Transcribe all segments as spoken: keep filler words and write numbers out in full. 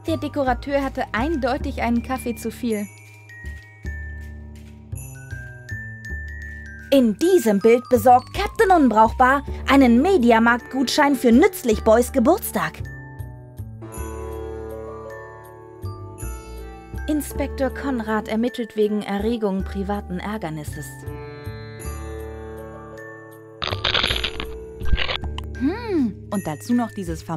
Der Dekorateur hatte eindeutig einen Kaffee zu viel. In diesem Bild besorgt Captain Unbrauchbar einen Mediamarkt-Gutschein für Nützlich Boys Geburtstag. Inspektor Konrad ermittelt wegen Erregung privaten Ärgernisses. Hm, und dazu noch dieses Verm...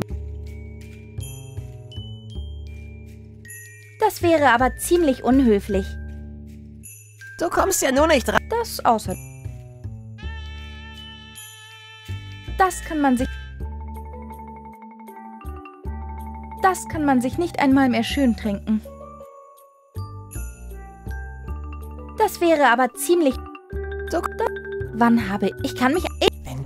Das wäre aber ziemlich unhöflich. Du kommst ja nur nicht rein. Das außer... Das kann man sich... Das kann man sich nicht einmal mehr schön trinken. Das wäre aber ziemlich... So, wann habe ich... Ich kann mich... wenn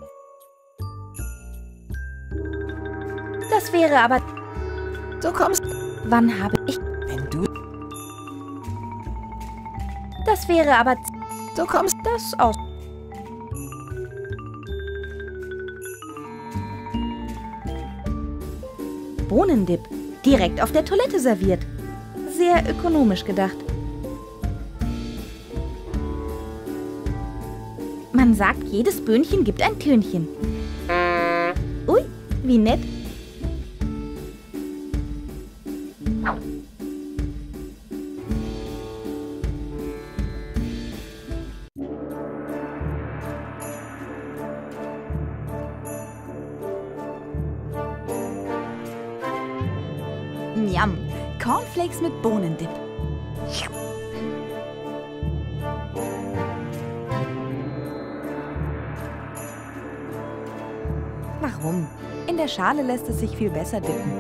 Das wäre aber... du kommst... Wann habe ich... Wenn du... Das wäre aber... Du kommst... Das aus... Bohnendip. Direkt auf der Toilette serviert. Sehr ökonomisch gedacht. Man sagt, jedes Böhnchen gibt ein Tönchen. Ui, wie nett. Njam. Cornflakes mit Bohnendip. Warum? In der Schale lässt es sich viel besser dippen.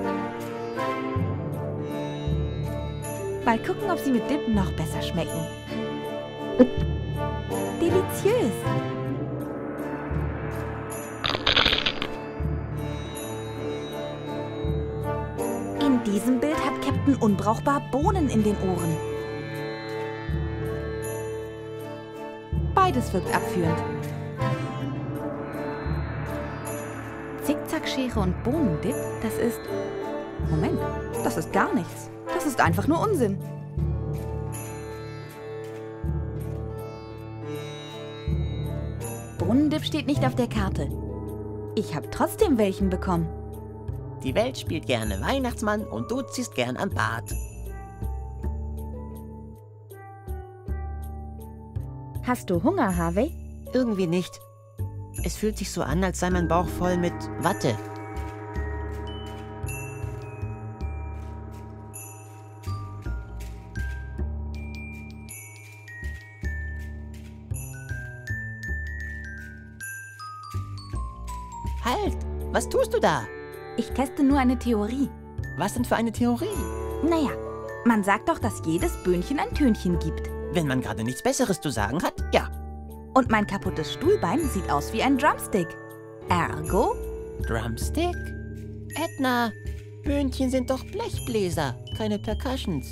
Mal gucken, ob sie mit Dip noch besser schmecken. Deliziös! In diesem Bild hat Captain Unbrauchbar Bohnen in den Ohren. Beides wirkt abführend. Zickzackschere und Bohnendip, das ist... Moment, das ist gar nichts. Das ist einfach nur Unsinn. Bohnendip steht nicht auf der Karte. Ich habe trotzdem welchen bekommen. Die Welt spielt gerne Weihnachtsmann und du ziehst gern am Bart. Hast du Hunger, Harvey? Irgendwie nicht. Es fühlt sich so an, als sei mein Bauch voll mit Watte. Halt! Was tust du da? Ich teste nur eine Theorie. Was denn für eine Theorie? Naja, man sagt doch, dass jedes Böhnchen ein Tönchen gibt. Wenn man gerade nichts Besseres zu sagen hat, ja. Und mein kaputtes Stuhlbein sieht aus wie ein Drumstick. Ergo? Drumstick? Edna, Böhnchen sind doch Blechbläser, keine Percussions.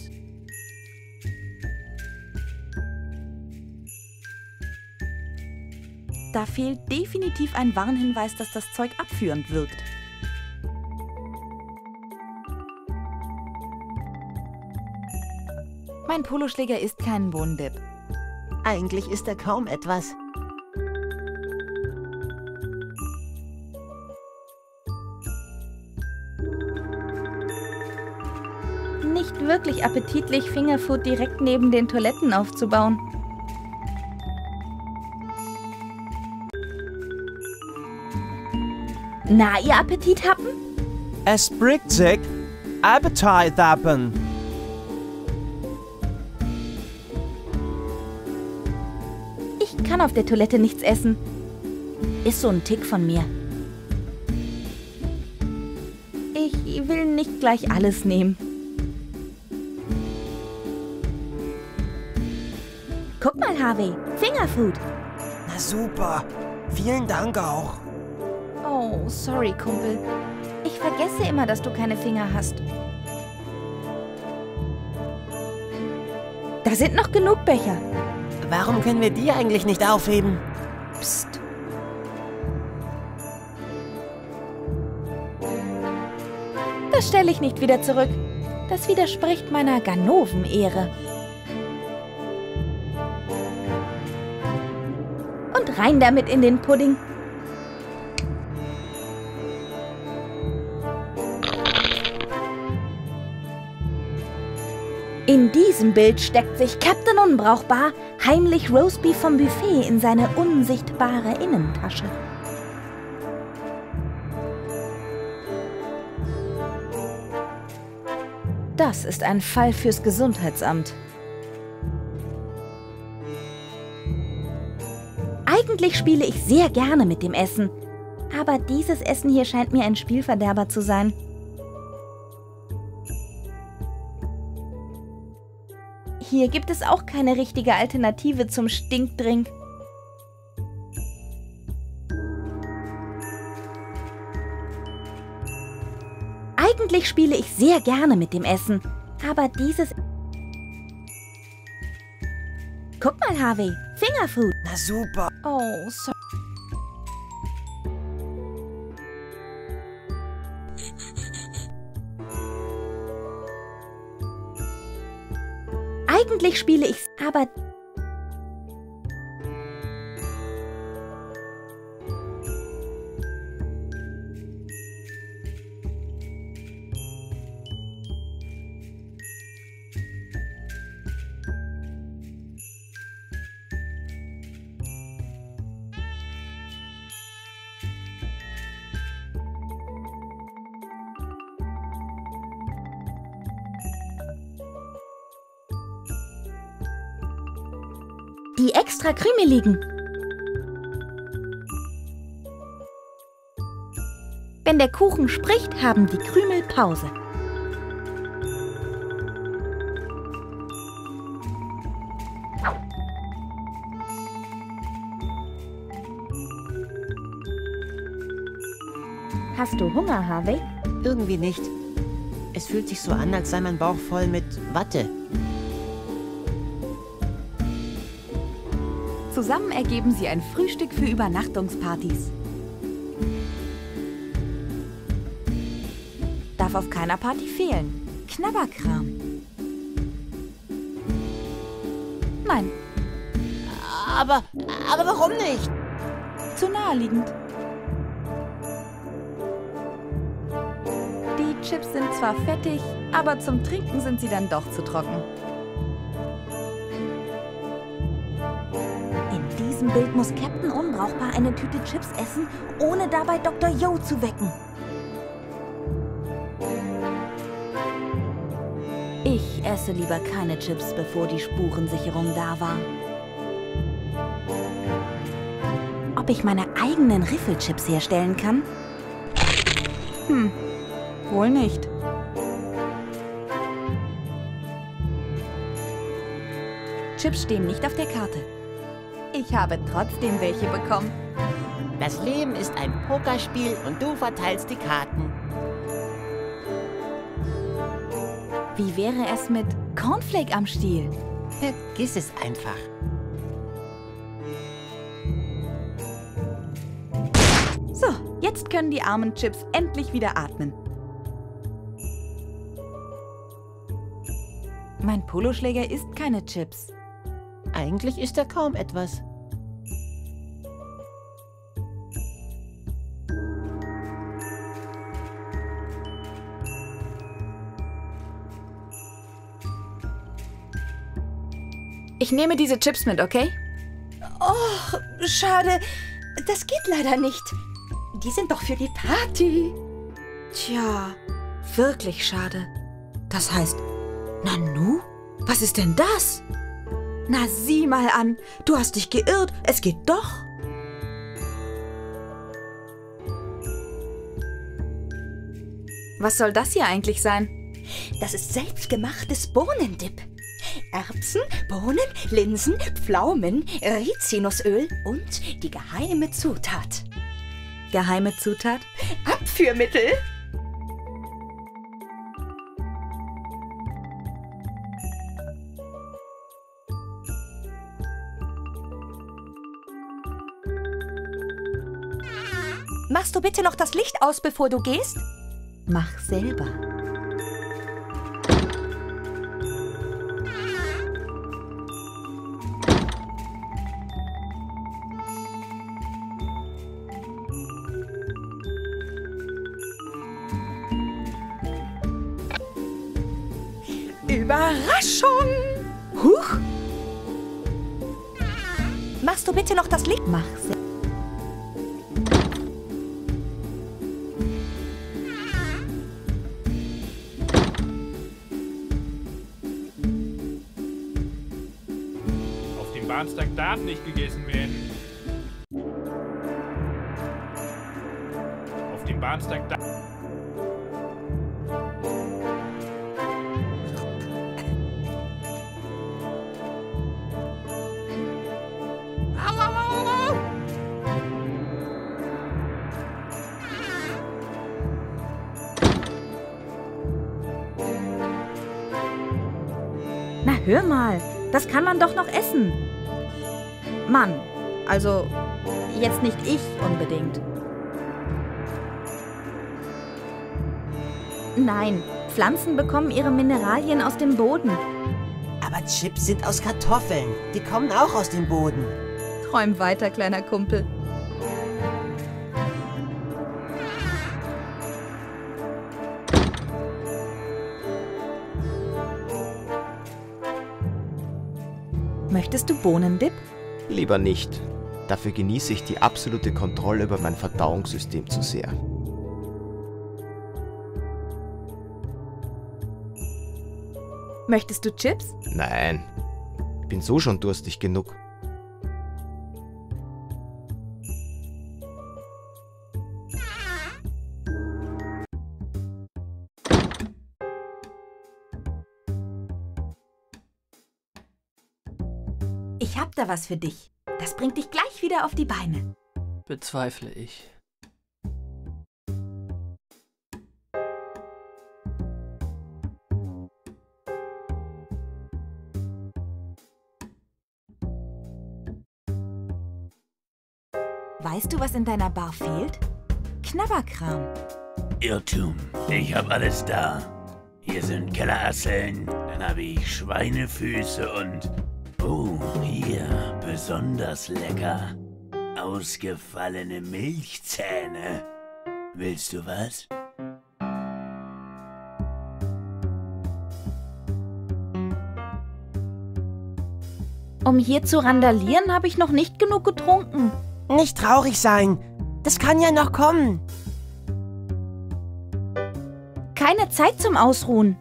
Da fehlt definitiv ein Warnhinweis, dass das Zeug abführend wirkt. Mein Poloschläger isst keinen Bohnendip. Eigentlich ist er kaum etwas. Nicht wirklich appetitlich, Fingerfood direkt neben den Toiletten aufzubauen. Na, ihr Appetit hatten? Es bringt sich Appetit haben. Ich kann auf der Toilette nichts essen. Ist so ein Tick von mir. Ich will nicht gleich alles nehmen. Guck mal, Harvey. Fingerfood. Na super. Vielen Dank auch. Oh, sorry, Kumpel. Ich vergesse immer, dass du keine Finger hast. Da sind noch genug Becher. Warum können wir die eigentlich nicht aufheben? Psst. Das stelle ich nicht wieder zurück. Das widerspricht meiner Ganoven-Ehre. Und rein damit in den Pudding. In diesem Bild steckt sich Captain Unbrauchbar heimlich Roastbeef vom Buffet in seine unsichtbare Innentasche. Das ist ein Fall fürs Gesundheitsamt. Eigentlich spiele ich sehr gerne mit dem Essen, aber dieses Essen hier scheint mir ein Spielverderber zu sein. Hier gibt es auch keine richtige Alternative zum Stinkdrink. Eigentlich spiele ich sehr gerne mit dem Essen, aber dieses... Guck mal, Harvey, Fingerfood. Na super. Oh, sorry. Eigentlich spiele ich, aber... Die extra krümeligen. Wenn der Kuchen spricht, haben die Krümel Pause. Hast du Hunger, Harvey? Irgendwie nicht. Es fühlt sich so an, als sei mein Bauch voll mit Watte. Zusammen ergeben sie ein Frühstück für Übernachtungspartys. Darf auf keiner Party fehlen. Knabberkram. Nein, Aber, aber warum nicht? zu naheliegend. Die Chips sind zwar fettig, aber zum Trinken sind sie dann doch zu trocken. In diesem Bild muss Captain Unbrauchbar eine Tüte Chips essen, ohne dabei Doktor Yo zu wecken. Ich esse lieber keine Chips, bevor die Spurensicherung da war. Ob ich meine eigenen Riffelchips herstellen kann? Hm, wohl nicht. Chips stehen nicht auf der Karte. Ich habe trotzdem welche bekommen. Das Leben ist ein Pokerspiel und du verteilst die Karten. Wie wäre es mit Cornflake am Stiel? Vergiss es einfach. So, jetzt können die armen Chips endlich wieder atmen. Mein Poloschläger isst keine Chips. Eigentlich ist er kaum etwas. Ich nehme diese Chips mit, okay? Oh, schade. Das geht leider nicht. Die sind doch für die Party. Tja, wirklich schade. Das heißt, Nanu? Was ist denn das? Na, sieh mal an. Du hast dich geirrt. Es geht doch. Was soll das hier eigentlich sein? Das ist selbstgemachtes Bohnendip. Erbsen, Bohnen, Linsen, Pflaumen, Rizinusöl und die geheime Zutat. Geheime Zutat? Abführmittel. Machst du bitte noch das Licht aus, bevor du gehst? Mach selber. Überraschung! Huch! Machst du bitte noch das Licht? Mach's. Auf dem Bahnsteig darf nicht gegessen werden. Auf dem Bahnsteig darf... Na hör mal, das kann man doch noch essen. Mann, also jetzt nicht ich unbedingt. Nein, Pflanzen bekommen ihre Mineralien aus dem Boden. Aber Chips sind aus Kartoffeln. Die kommen auch aus dem Boden. Träum weiter, kleiner Kumpel. Möchtest du Bohnendip? Lieber nicht. Dafür genieße ich die absolute Kontrolle über mein Verdauungssystem zu sehr. Möchtest du Chips? Nein, ich bin so schon durstig genug. Ich hab da was für dich. Das bringt dich gleich wieder auf die Beine. Bezweifle ich. Weißt du, was in deiner Bar fehlt? Knabberkram. Irrtum. Ich hab alles da. Hier sind Kellerasseln, dann habe ich Schweinefüße und... Oh, hier, besonders lecker. Ausgefallene Milchzähne. Willst du was? Um hier zu randalieren, habe ich noch nicht genug getrunken. Nicht traurig sein. Das kann ja noch kommen. Keine Zeit zum Ausruhen.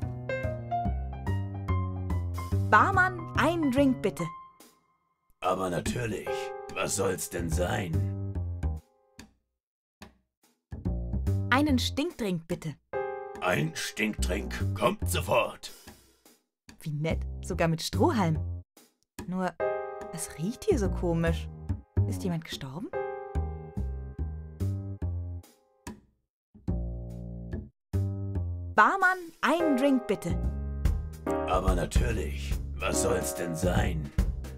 Barmann, einen Drink bitte. Aber natürlich. Was soll's denn sein? Einen Stinkdrink bitte. Ein Stinktrink kommt sofort. Wie nett, sogar mit Strohhalm. Nur, es riecht hier so komisch. Ist jemand gestorben? Barmann, einen Drink bitte. Aber natürlich. Was soll's denn sein?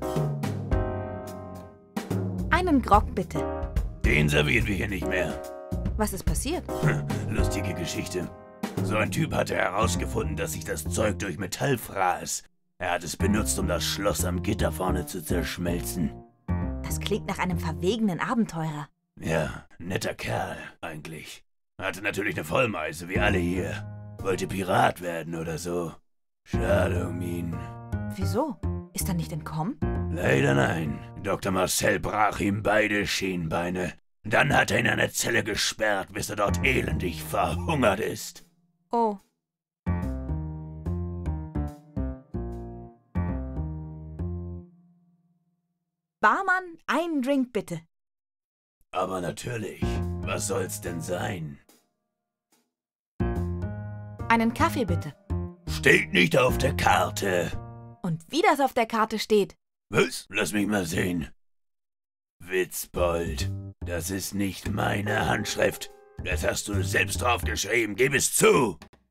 Einen Grog bitte. Den servieren wir hier nicht mehr. Was ist passiert? Lustige Geschichte. So ein Typ hatte herausgefunden, dass sich das Zeug durch Metall fraß. Er hat es benutzt, um das Schloss am Gitter vorne zu zerschmelzen. Das klingt nach einem verwegenen Abenteurer. Ja, netter Kerl, eigentlich. Hatte natürlich eine Vollmeise, wie alle hier. Wollte Pirat werden oder so. Schade um ihn. Wieso? Ist er nicht entkommen? Leider nein. Doktor Marcel brach ihm beide Schienbeine. Dann hat er ihn in eine Zelle gesperrt, bis er dort elendig verhungert ist. Oh. Barmann, einen Drink bitte. Aber natürlich. Was soll's denn sein? Einen Kaffee bitte. Steht nicht auf der Karte. Und wie das auf der Karte steht. Was? Lass mich mal sehen. Witzbold, das ist nicht meine Handschrift. Das hast du selbst draufgeschrieben, gib es zu.